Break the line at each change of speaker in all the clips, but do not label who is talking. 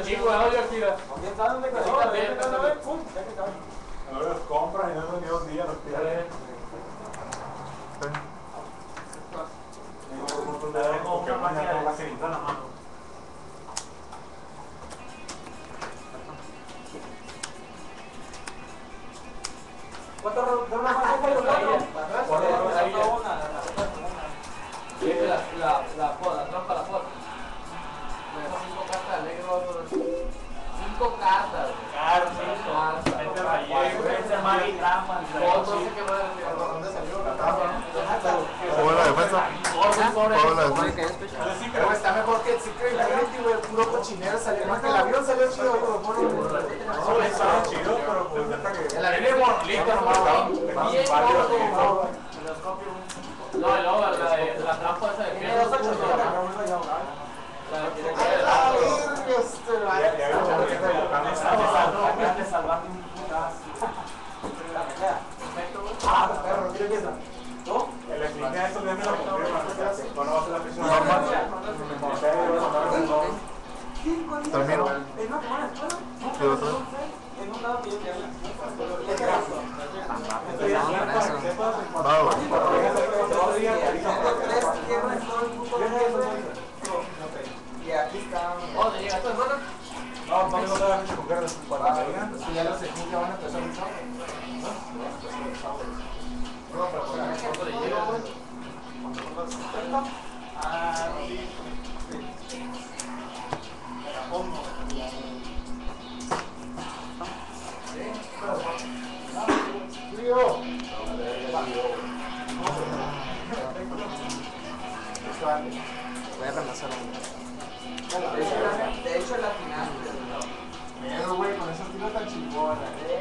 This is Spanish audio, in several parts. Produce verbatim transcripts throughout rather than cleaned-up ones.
Chico, no, yo aquí.
¿Quién sabe dónde quedó? ¿A ver? ¡Pum! Ya que sabe.
No los compras y no son ni dos días, los pierdes.
Como una máquina de seguir con la mano.
¿Cuántas rondas más hay? ¿Cuatro?
La, la, la poda, la trampa, la poda. Me dejo cinco cartas de negro. Cinco cartas. Claro, cinco cartas. Este rayero, este mal y trampa. Otro se quedó de
¿Dónde salió la trampa?
¿Cómo es la defensa? ¿Cómo es la defensa?
Pero está mejor que el Secret Infinity, güey. Puro cochinero salió. Más que el avión salió chido, güey.
No, estaba chido, pero pues neta que...
El avión es monolito, nomás.
Bien, no, y luego la, la trampa esa de
Tiene dos ocho. Ah, perro, ¿qué empieza? ¿Tú?
El explica eso de mí lo confirma. Cuando va a ser la prisión.
Termino. ¿Qué otro? Va, güey.
Y aquí está.
Oh, ¿te llega esto, hermano?
No, vamos a dar a escoger cuando me digan.
Si ya los equipos van a empezar un show. No, pero por ahí.
¿Cuánto le llega?
Ah, sí.
Voy a reemplazar uno.
De hecho, la final. Pero, güey, con esos tiros tan chingones.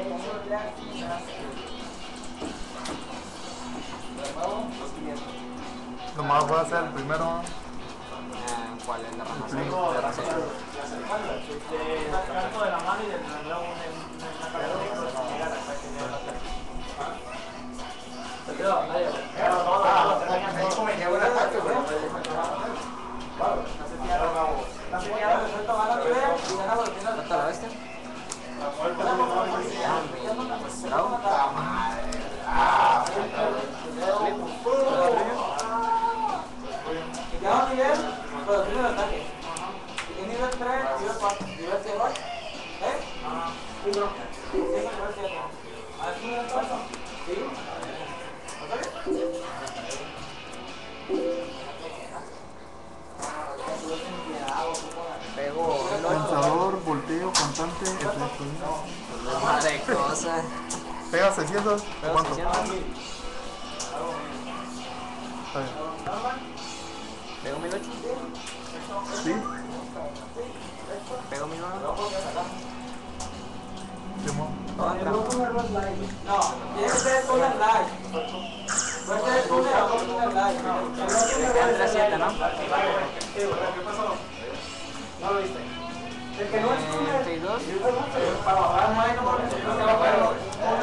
Nomás voy a hacer el primero.
Eh, ¿Cuál es la rama?
Sí.
De razón.
Del canto de la mano y del reloj una carta de negro para llegar hasta que llegue la tercera. Se quedó, ahí.
Ahí como me llevo el ataque, güey. La señora de suelto van a ver y gana por el final.
¿Cuánto la bestia?
Bravo. Ah, ya va nivel, pero tiene el ataque. Y nivel tres, nivel cuatro, nivel cero. ¿Eh? Sí, bro. Sí, nivel siete. ¿Aquí nivel cuatro? Sí.
Pego
Pensador, volteo, constante, efecto.
madre cosa.
¿Pega seiscientos?
Pego
¿Cuánto?
seiscientos.
Está bien.
Pego mil ocho.
¿Sí?
Pego mil nueve.
Simón.
No, tiene que ser con el like. Puede ser con el o con el like.
Me quedan tres siete, ¿no?
¿Qué pasó? No lo viste. El que no es túnel.
treinta y dos.
Para bajar más, no porque se va a bajar.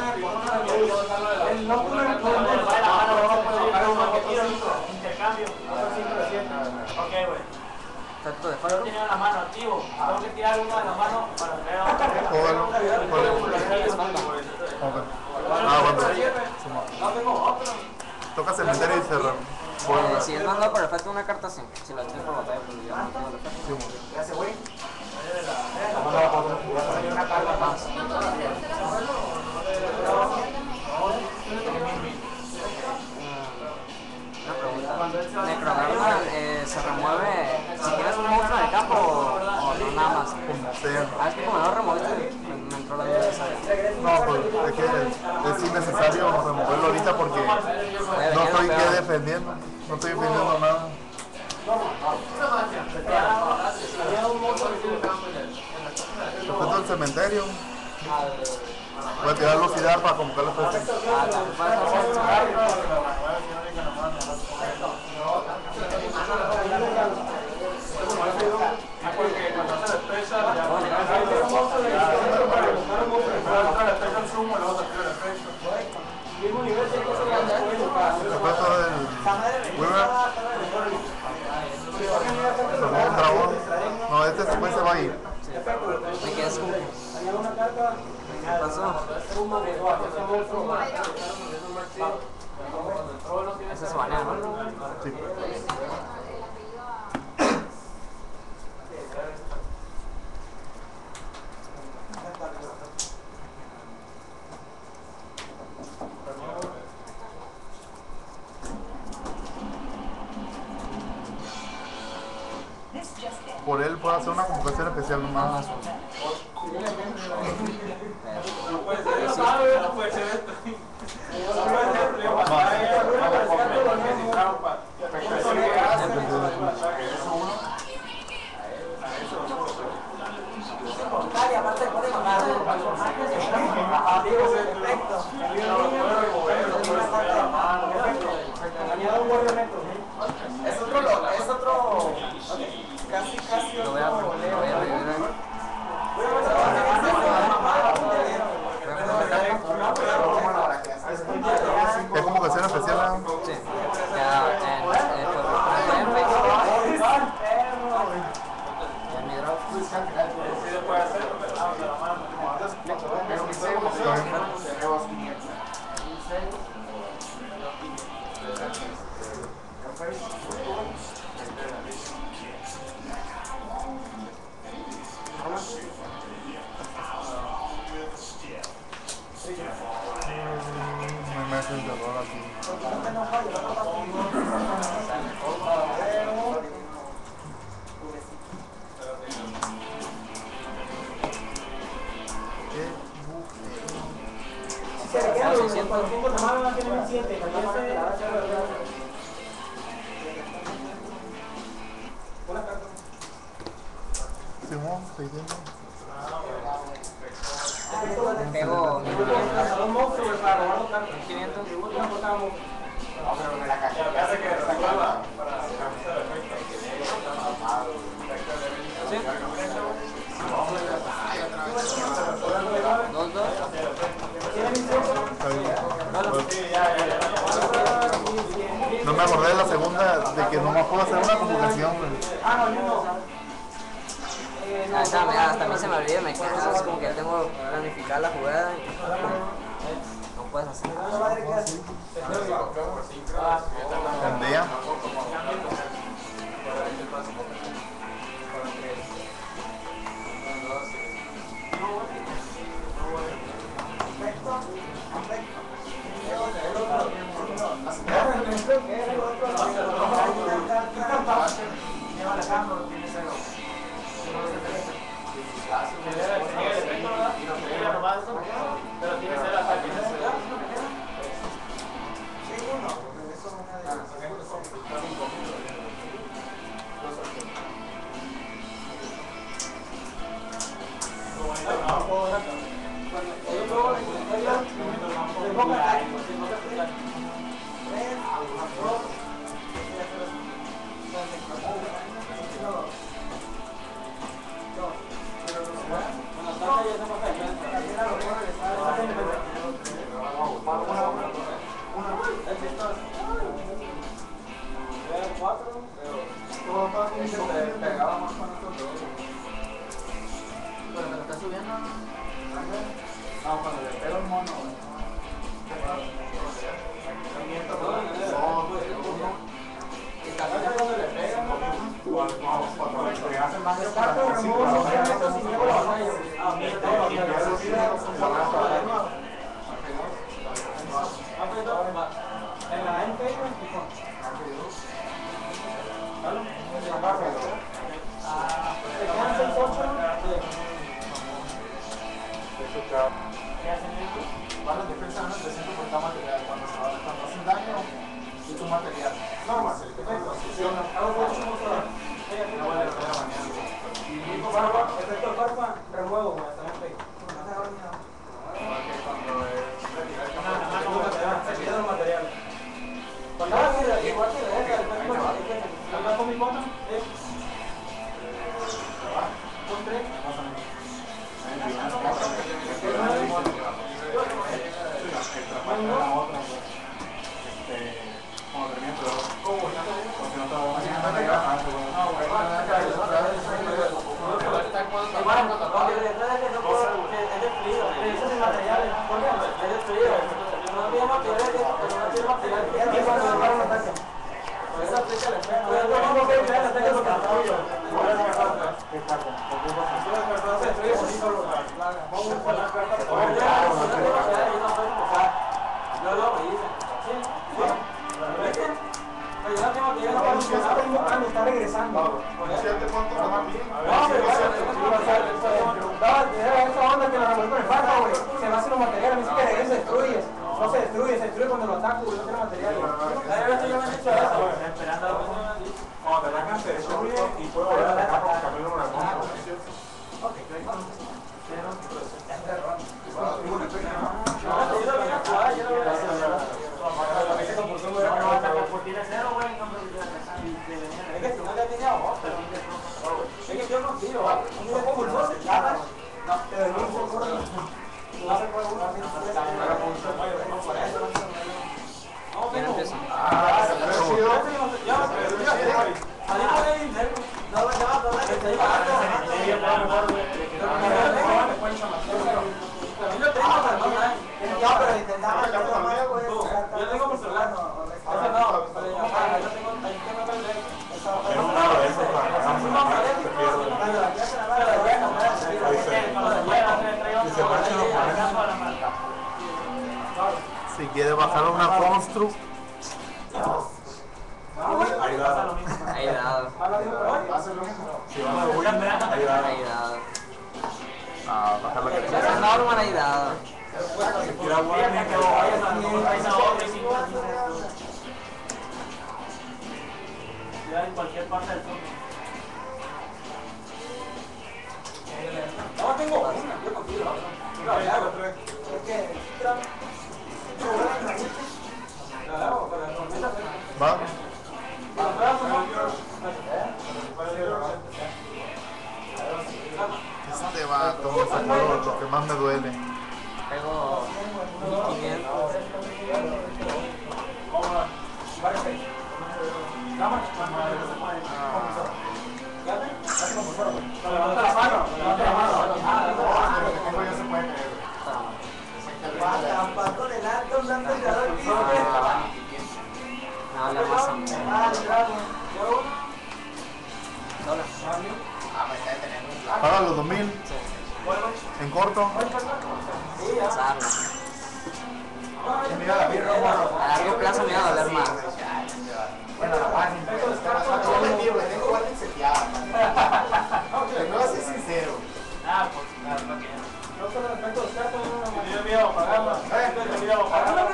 El no túnel no puede bajar la mano, no puede bajar un paquetito.
Intercambio. Ok, güey.
Tanto de
Yo
fallo.
tenía la mano activo. Tengo que tirar uno de la mano para ver.
Jódalo. Ok. Ah, bueno. Simón.
No tengo otro.
Toca cementerio y cerrar.
Eh, si es mandado por efecto una carta, sí. Si la tienes por batalla, pues ya no tengo el efecto.
Simón.
¿Qué hace, güey?
Una carta más. Una pregunta. Necrogarma eh, se remueve si tienes un monstruo en el campo o, o no nada más.
Como sea.
Ah, es que como no lo removiste, me, me entró la duda de esa.
No, pues es que es innecesario removerlo ahorita porque no estoy que defendiendo. No estoy defendiendo nada.
Había un monstruo que tiene campo en el.
Después del cementerio. Voy a tirar velocidad para convocar los peces.
Ah, también puedes hacer eso.
Porque cuando hace la espesa, ya
Bueno,
Mismo nivel de cosas que
Después todo el Weaver. Se fue un dragón. No, este después se va a ir.
Había una carta.
¿Qué pasó? Ese es banea, ¿no?
Sí. Por él puedo hacer una convocación especial nomás.
No puede ser, no puede ser esto. Es otro, es otro, casi, casi
Lo voy a, lo voy a revivir.
¿Es convocación especial? ¿No?
Sí. Ya, en, en, por, por en Facebook. Ya en mi draft.
Sí se puede hacer, pero de la mano.
Me meto el terror aquí. Simón, seiscientos.
Pego mil quinientos. Sí. Dos, dos.
No me acordé de la segunda, de que nomás puedo hacer una convocación.
Ah, está, mira, hasta a mí se me olvida, me queda es como que tengo que planificar la jugada y no puedes hacer.
Tendría.
Pero tiene cero ataque.
No, cuando le pego el mono.
En la M P
Van las defensas no necesitan portar material cuando se va cuando hacen daño y tu material. Normal, se le queda la posición. No vale la pena mañana. Y
barba, efecto barba, remuevo, güey, hasta M P.
porque cuando es retirar
Se quedan los materiales. Cuando hagas igual que le deja, el con mi bota, es. Con tres.
como termina pero porque no te voy a mañana me iba a
No, güey, Vamos a la carta por el lado. Yo lo me dicen. Sí, sí. Pero yo no tengo que ir a la está invocando, está regresando.
Siete puntos no van bien.
No, pero esa onda que la revuelve con el barco, güey. Se va a hacer los materiales, ni siquiera regresa, destruyes. No se destruye, se destruye cuando lo ataco, güey. No tiene materiales. La verdad ya me han hecho eso, güey. Esperando a
cuando te atacan se destruye y puedo volver a atacar con Camilo Moragón.
Ok, es que si no le tenía ojo, es que yo confío, un día pulsó, se llama, no, te doy un poco, no se puede usar,
¿Quién empieza?
Yo tengo mi celular, no, ese no, pero yo tengo, ahí tengo el
Si quiere bajar una construct,
Ahí da.
Ahí dado.
Hace lo mismo. Si van a Win, ahí da.
Ahí dado.
ah, bajar la que
Esa Norman ahí dado.
Si quiere Win, que
Ya en cualquier parte del mundo.
No tengo una, yo confío. No, ya hago tres. Es que
va. Este vato es lo, lo que más me duele.
Pego mil quinientos.
levanta la mano, levanta la mano.
No, la masa.
Paga los dos mil. En corto.
Pensarlo. A largo plazo me va a doler más.
No soy sincero.
Ah, pues, claro, no que
Yo con respecto a los cartos,
yo me iba a pagarla. Yo me iba a pagarla.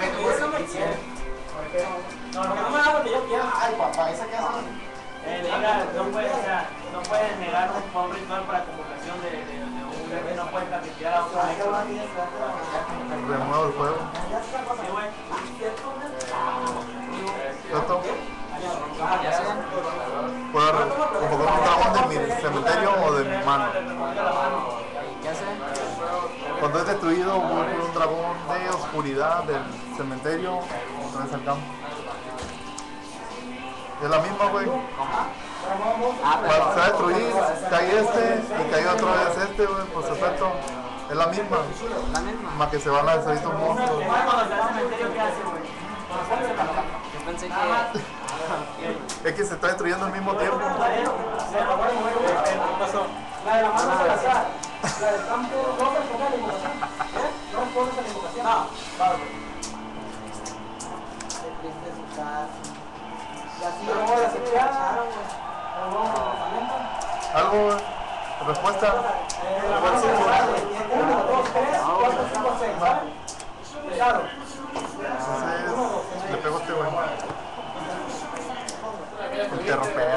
no, no me hago lo que yo quiera.
Ay, papá, esa casa.
Eh, diga, no puedes, o sea, no puedes negar un, un ritual para convocación de, de, de un bebé, no puedes castigar a otro.
Remuevo el juego.
Sí, güey.
¿Esto?
Ya sé.
Puedo convocar un dragón de mi cementerio o de mi mano.
¿Qué hace?
Cuando es destruido, voy por un dragón de oscuridad del cementerio otra vez al campo. Es la misma, güey.
Ah,
Cuando se va a
pero.
destruir, cae este y cae otra vez este, güey, por su efecto. Es la misma.
La misma.
Más que se van a destruir estos monstruos.
Cuando está el cementerio, ¿qué hace, güey? Cuando sale de la placa.
Yo pensé que.
Es que se está destruyendo al mismo tiempo.
La de la mano se la saca. La del campo no responde a la invocación. ¿Eh? No responde a la invocación. No, claro. Y así lo voy a desechar.
¿Algo, güey? ¿Respuesta?
La mano se la saca. Uno, dos, tres, cuatro, cinco, seis. ¿Sabes? Pesado.
Entonces, le pego a este, güey. Interromper.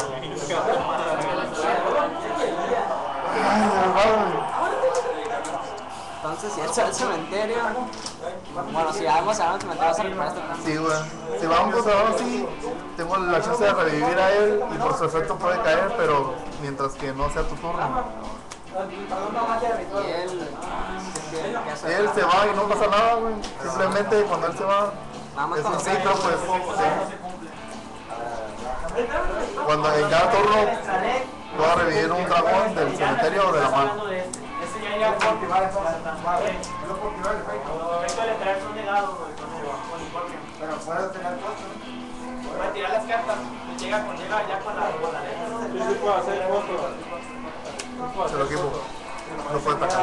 Ay, de verdad, güey.
Entonces, si es el cementerio. Bueno, si vamos a ver el cementerio, vas a recuperar este plan.
Sí, güey. Si va un conservador así, tengo la chance de revivir a él y por su efecto puede caer, pero mientras que no sea tu turno.
Y él. ¿Qué, qué hace?
Él se va y no pasa nada, güey. Simplemente cuando él se va,
Nada más
es un
cuando
ciclo,
cae.
pues. Sí. Cuando en cada turno puedo revivir un dragón del cementerio o de la mano.
Ese ya ya por activar el efecto de traer son negados, güey, con el uniforme.
Pero puedes tener cosas.
Puede tirar las cartas, y llega con llega ya con la con la letra.
Sí, sí, puedo hacer otro.
Se lo equipo. No puede atacar.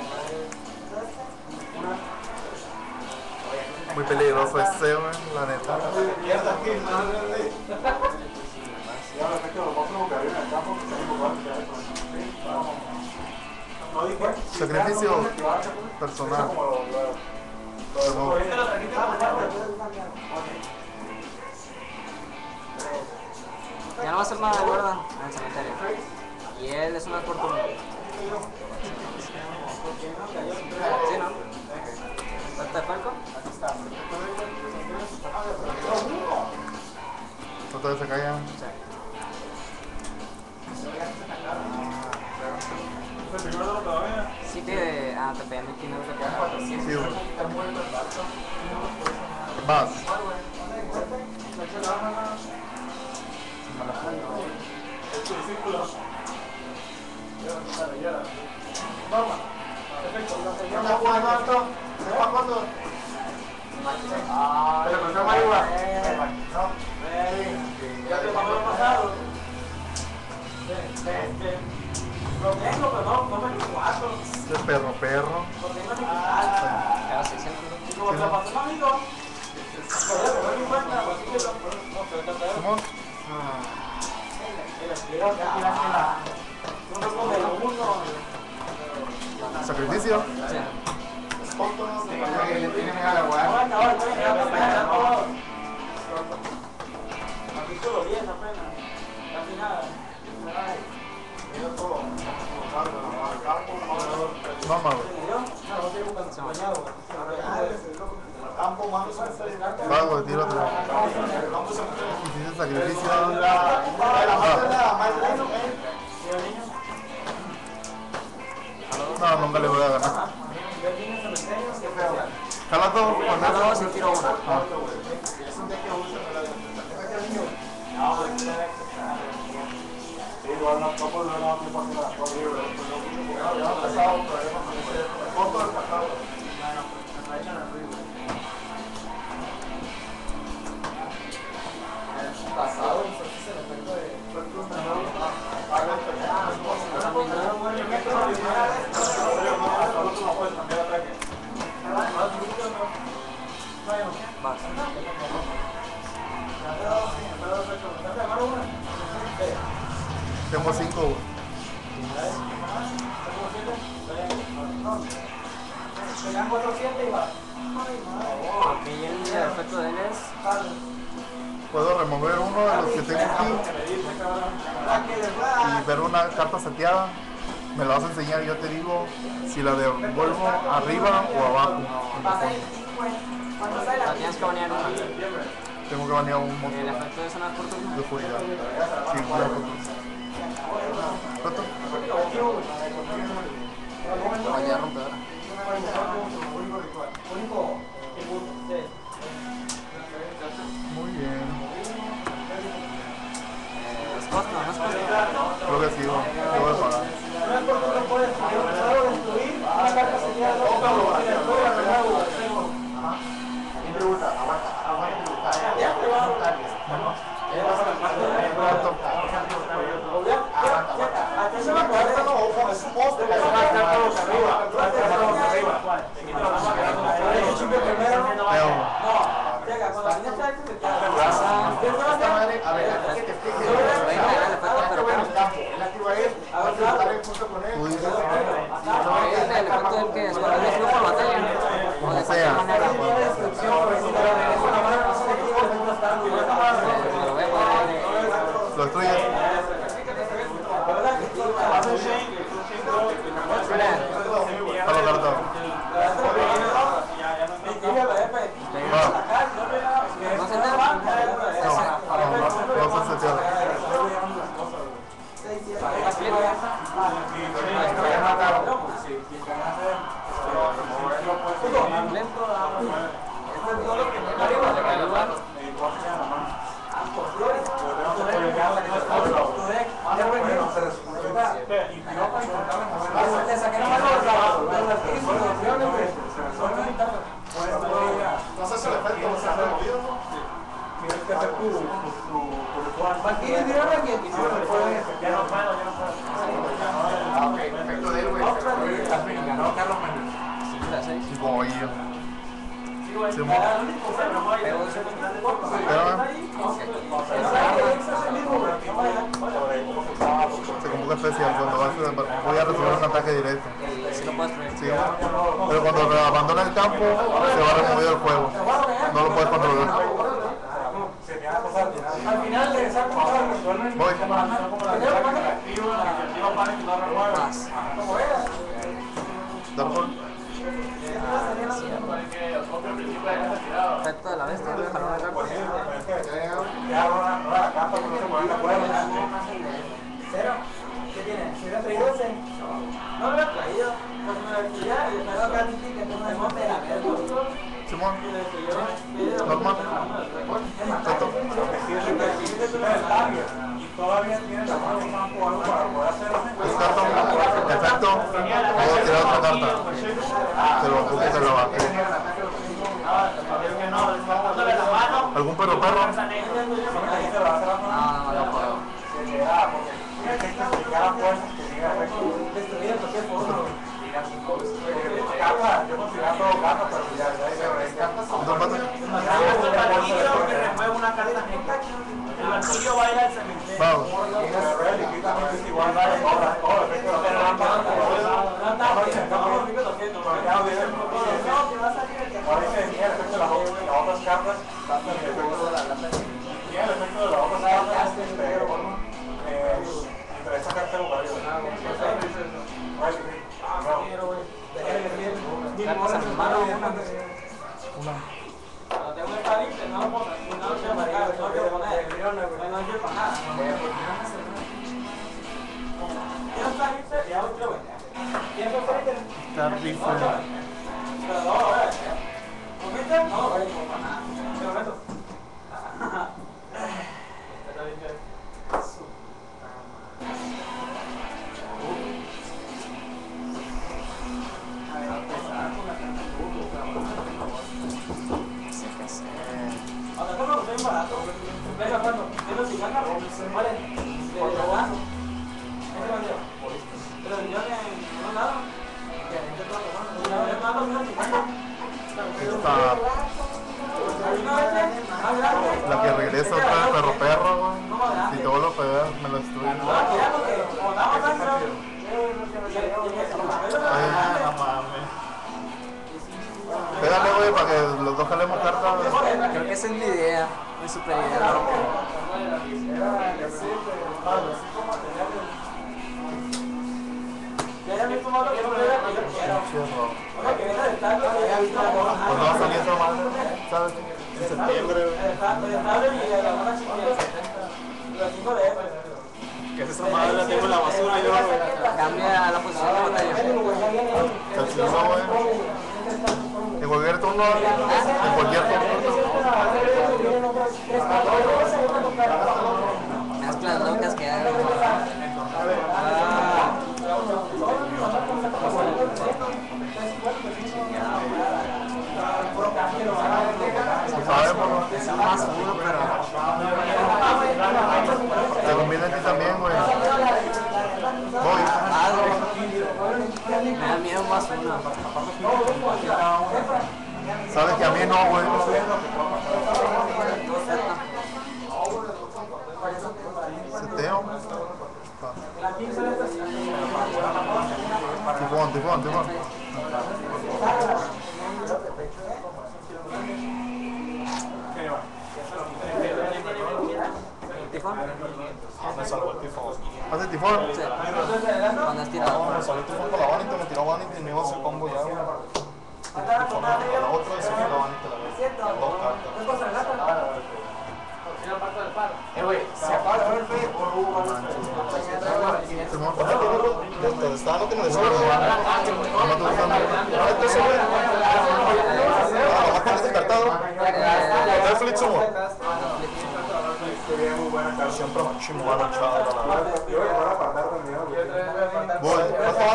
Muy peligroso ese, güey, la neta.
Mierda, aquí, madre. Y ahora que los monstruos que había en el campo, que se han no dije.
Sacrificio personal. Pero,
Ya no va a hacer nada de guarda en el cementerio. Y él es una fortuna. ¿Sí, no? ¿Falta de Falco?
¿otra vez se callan?
Sí. Sí que... Ah, te pegan aquí, no te pegan.
Sí, güey. Vas.
¿Está jugando alto? ¿Se va jugando? Pero con esa marihuana.
Ya te pasó lo pasado. Lo tengo, pero no, no me cuatro.
Este perro, perro.
Lo tengo en mi
Cada seiscientos.
Y como se lo pasó un amigo, pero no me encuentra, así que lo. No, pero está peor.
¿Cómo?
Uno come uno.
Sacrificio.
Sí.
Que le tiene miedo a la guardia.
Ahora, ahora, estoy en la pena, todo. Aquí solo diez apenas. Casi nada.
Mamá, güey. Va, güey, tiro otra. Hiciste sacrificio. No, nunca le voy a ganar. Jala todo con
Nada
eso.
más y tiro una.
Ah.
Pasado, entonces el efecto de.
Vas.
Tengo cinco, güey.
Ok, y el efecto de él es...
Puedo remover uno de los que tengo aquí y ver una carta seteada. Me la vas a enseñar y yo te digo si la devuelvo arriba o abajo.
La tienes que banear una.
Tengo que banear un
El
monstruo
efecto es una fortuna.
de oscuridad. Sí, una fortuna. ¿Cuánto?
Vaya rompedora.
Muy bien.
Eh, ¿Es costo? ¿No es costo?
Creo que sí, güey. Te voy a pagar. Tú dices,
El efecto del que es cuando eres flujo de batalla. O de
como sea.
cualquier manera. Me lo voy a poner.
Lo destruyes. A la carta.
¿No se nada?
No, no, no se seteado. Entonces el efecto se ha removido, ¿no? Tienes que hacer tu
Aquí es de ahora que
ya no puedo, ya no puedo. Ah, ok, efecto de él, güey.
Simón. Espérame. Se convoca especial cuando vas a, voy a recibir un ataque directo.
Si lo puedes traer.
Sí. Pero cuando abandona el campo, se va removido el juego. No lo puedes controlar.
Al final de esa cosa,
Voy.
Más.
Darfur.
Efecto de la bestia. Voy a dejar una carta.
cero. ¿Qué tiene? ¿Si hubiera traído ese? No lo hubiera traído. Pues me lo estudiaba y estaba acá que tengo un monte de la verga.
Simón. Normal. Exacto.
Todavía tienes la mano en campo algo para poder hacer.
Descarto. Efecto. Puedo tirar otra carta. Te lo pongo que lo bate. ¿Algún perro perro?
No, no puedo.
Tienes que explicar a fuerzas que diga
Destruir cualquier forma.
carta, yo considero todo carta, pero ya, ya hay cartas.
Dos patas.
que remueve una carta negra. El banquillo va a ir al cementerio.
Vamos.
Es igual, vale, ahora, ahora, ahora dice, tiene el efecto de las otras cartas, tiene el efecto de las otras cartas, pero entre esa carta de lugar.
Cartas en mano.
Una.
Tengo esta lista, no lo pongo. No lo quiero marcar, no lo quiero poner. No lo quiero para nada. Quiero esta lista y hago otro. ¿Quién fue esta lista?
Carrizo.
Pero no, a ver. ¿Comiste? No, no para nada. ¿Qué momento? Ahora no lo tengo barato. Venga, cuando tengo cincuenta, vale, de robando. Ese bandido. Pero yo en un lado.
Esta. La que regresa otra vez perro perro, güey. Si todo lo pegas, me lo destruye. Ay, no mames. Pégale, güey, para que los dos jalemos cartas.
Creo que esa es mi idea. Mi super idea.
Pues no va a salir esa madre, ¿sabes? En septiembre, güey.
¿Qué es esa madre? La tengo en la basura yo.
Cambia la posición de batalla.
Calcino, güey. En cualquier turno, en cualquier turno.
Mezclas locas que hay.
Pues sabemos, ¿no?
Es más uno, pero.
Te conviene a ti también, güey. Voy.
Madre. Me da miedo más uno.
Sabes que a mí no, güey. Seteo. Tifón, tifón, tifón.
¿Tifón?
Me salvó el tifón.
¿Hace tifón?
Sí. Cuando es tirado.
Me salvó el tifón por la Vanity, me tiró Vanity y me iba a hacer combo ya, güey. Tifón, la otra y se fue la Vanity la vez. Dos cartas.
Eh, güey, se apaga el fe por un
Tifón.
Te estaba dando que me decía.
No me estoy usando.
Entonces, güey. Ah, nomás tienes descartado. ¿Está el Flip Sumo? Siempre máximo va a luchar.
Voy. ¿Cuánto van?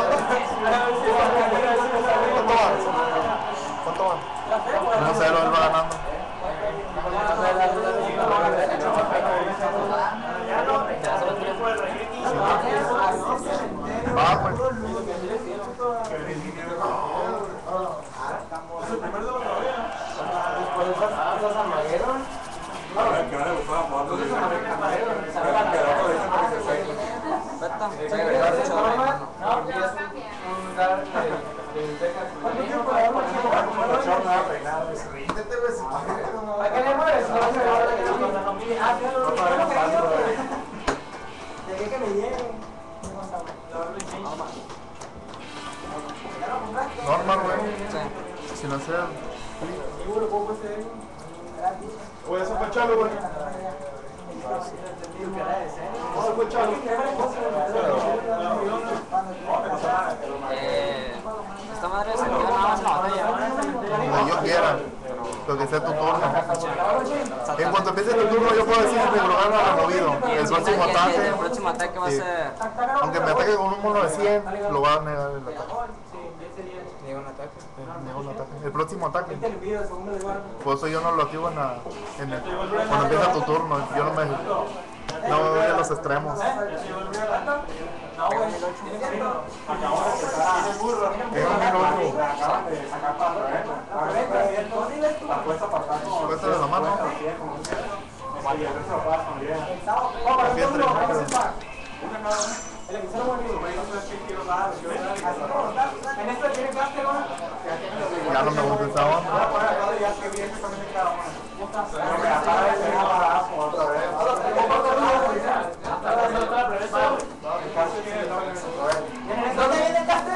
¿Cuánto van? ¿Cuánto van? uno cero, él va ganando. Va, pues.
usar el Deca.
¿Cuánto tiempo le damos aquí? No me va a peinar, ese ríndete, güey.
¿A qué le mueves? No se va a
¿De qué que me llegue?
Normal, güey.
Sí.
Sin hacer.
Güey, eso fue chalo, güey. Eso fue chalo.
Eh, esta madre se queda nada más en la batalla.
Como yo quiera. Lo que sea tu turno. En cuanto empiece tu turno, yo puedo decir que mi programa ha removido. El próximo
El
ataque.
próximo ataque va a
Sí.
ser.
Aunque me ataque con un mono de cien, lo va a negar el ataque.
Niega un ataque.
Eh, negó el ataque. El próximo ataque.
Te lo pido, segundo lugar.
Por eso yo no lo activo en, la, en el, cuando empieza tu turno. Yo no me, no me voy a los extremos.
No, güey, tiene que ser.
Es un minuto. Cuesta de la mano.
El episodio bonito. En esto tiene gasto, ¿no?
Ya no me contestaba.
¿Dónde viene el gasto?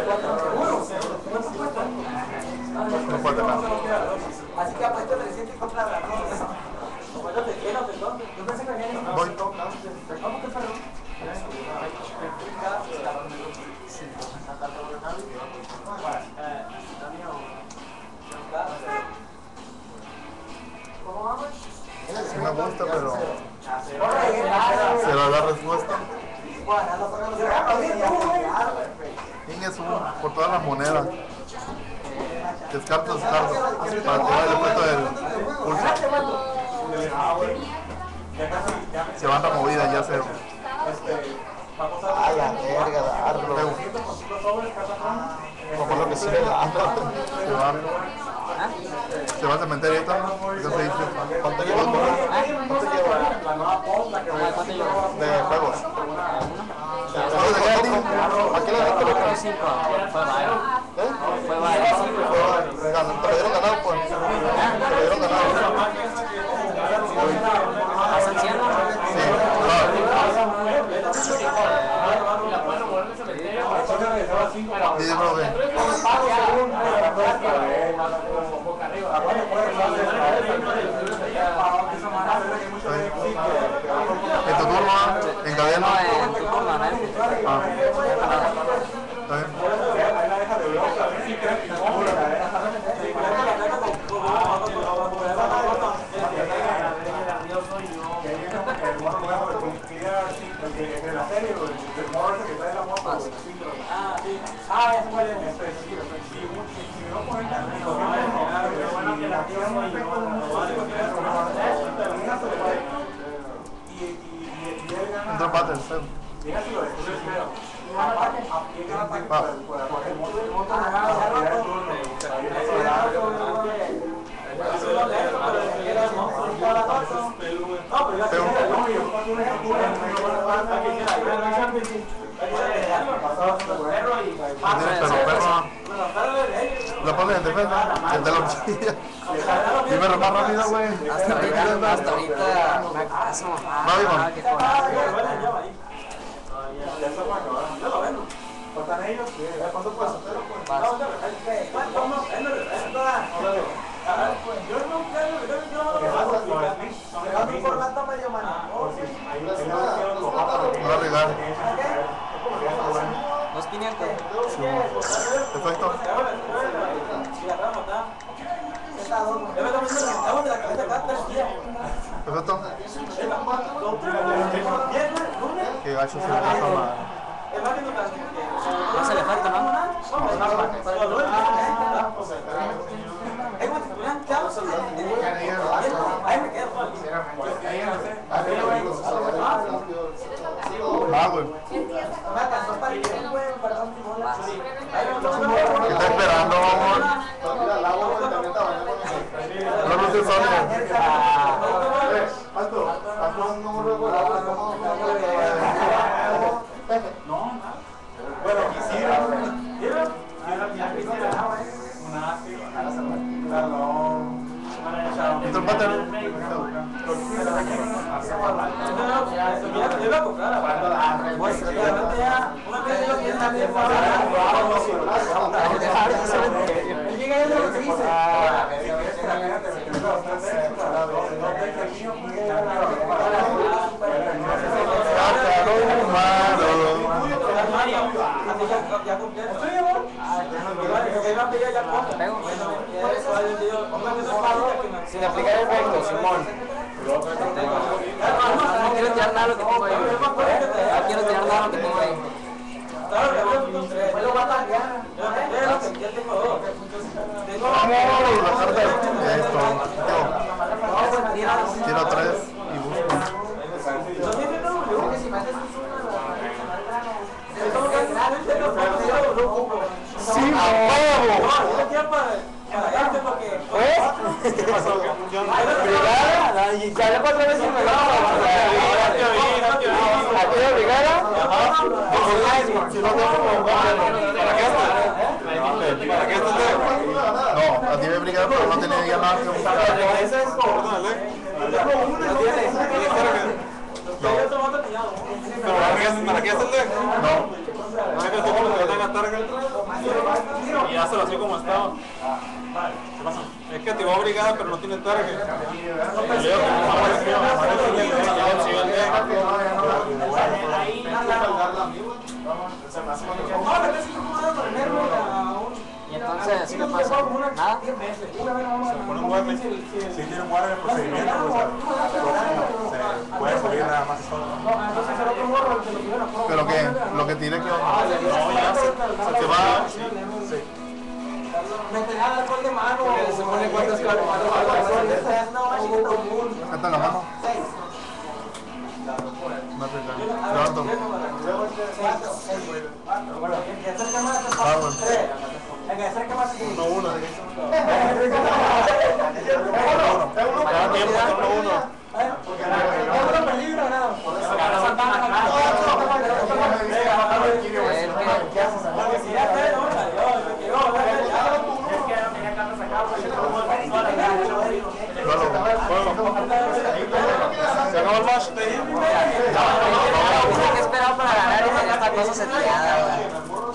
No puede nada.
Así que apuesto trescientos y compra la cosa. Bueno, te quiero, perdón. Yo pensé que venía en
Voy.
¿Cómo que perdón? ¿Cómo vamos?
Sí me gusta, pero será la respuesta. Inges uno por todas las monedas. Descarto, descarto. Para tirar el efecto del pulso. Se van removidas ya cero.
A la verga, darlo. Como lo que sirve la
Se van. Se va al cementerio ahorita. ¿Qué se dice?
¿Cuánto llevas, güey? ¿Cuánto llevas?
¿Cuánto llevo?
De juegos.
¿Cuánto te queda a ti?
¿A qué le das por
Fue cinco. Fue Bayern.
¿Eh?
Fue Bayern.
Ganó, te lo dieron ganado, pues. Te lo dieron ganado.
¿Hacen cien?
Sí, claro. Y yo creo que en tu turno, encadeno.
No, en tu turno, ¿no?
Ah. ¿Está bien?
Ah, ya se puede.
Un empate, cero. Va. Pero perro, lo pones en defensa, el de la horchilla. Dime más rápido, güey.
Hasta ahorita, hasta ahorita, me acaso.
Va, Iván.
Ah, qué coraje.
¿Cuántan ellos? ¿Cuánto puedes hacer?
Yo nunca lo un formato medio maniposo.
No arriesgar.
Dos quinientos.
Perfecto. Perfecto. Qué gacho se le deja mal.
No se le falta, ¿no?
Va, güey. ¿Qué está esperando, amor? No lo sé, Sonia.
Alto, alto un número de
Bueno, quisiera.
Sin aplicar efecto, Simón. No quiero tirar nada lo que tengo ahí. No quiero tirar nada lo que tengo ahí.
Esto, tiro tres y busco.
¡Sí, a huevo!
¿Qué pasó?
¿Brigada? Y ya le pasó a ver si me da. ¿A ti de brigada?
Si no te vas a ¿para qué estás? ¿Para qué estás?
No, a ti me brigada, pero no tenía ya nada que buscar.
¿Para qué estás?
No.
Y hazlo así como estaba. ¿Qué pasa? Es que activó brigada pero no tiene target. Le digo que no apareció.
Y entonces, ¿qué pasa? ¿Nada?
Se pone un guardia. Si tiene un guardia de procedimiento, pues se puede subir nada más.
Pero que lo que tiré que
No, ya se, se va. Sí, sí.
Se pone cuántas
Acá está la mano. Levanto. Power.
Uno, uno. Cada tiempo, uno, uno. Se acabó el match.
Tengo que esperar para ganar y tener esta cosa seteada, güey.